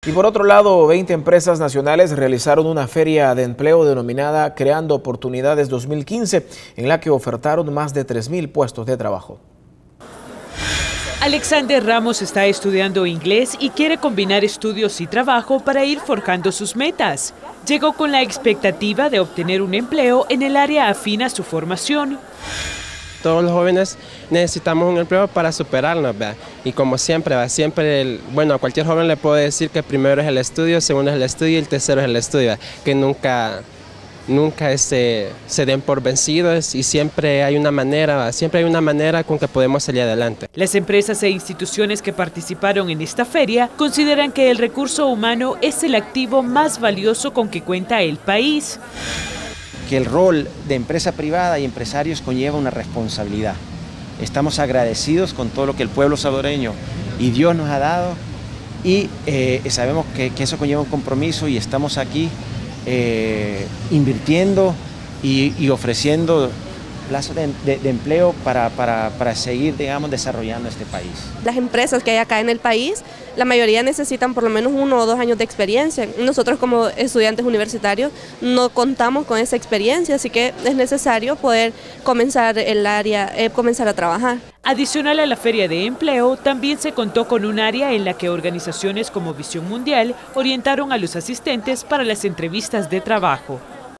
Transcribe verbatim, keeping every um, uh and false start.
Y por otro lado, veinte empresas nacionales realizaron una feria de empleo denominada Creando Oportunidades dos mil quince, en la que ofertaron más de tres mil puestos de trabajo. Alexander Ramos está estudiando inglés y quiere combinar estudios y trabajo para ir forjando sus metas. Llegó con la expectativa de obtener un empleo en el área afín a su formación. Todos los jóvenes necesitamos un empleo para superarnos, ¿verdad? Y como siempre, ¿verdad? Siempre, el, bueno, a cualquier joven le puedo decir que primero es el estudio, segundo es el estudio y el tercero es el estudio, ¿verdad? Que nunca, nunca este, se den por vencidos y siempre hay una manera, ¿verdad? Siempre hay una manera con que podemos salir adelante. Las empresas e instituciones que participaron en esta feria consideran que el recurso humano es el activo más valioso con que cuenta el país. Que el rol de empresa privada y empresarios conlleva una responsabilidad. Estamos agradecidos con todo lo que el pueblo salvadoreño y Dios nos ha dado y eh, sabemos que, que eso conlleva un compromiso y estamos aquí eh, invirtiendo y, y ofreciendo plazos de, de, de empleo para, para, para seguir, digamos, desarrollando este país. Las empresas que hay acá en el país, la mayoría necesitan por lo menos uno o dos años de experiencia. Nosotros como estudiantes universitarios no contamos con esa experiencia, así que es necesario poder comenzar el área, eh, comenzar a trabajar. Adicional a la Feria de Empleo, también se contó con un área en la que organizaciones como Visión Mundial orientaron a los asistentes para las entrevistas de trabajo.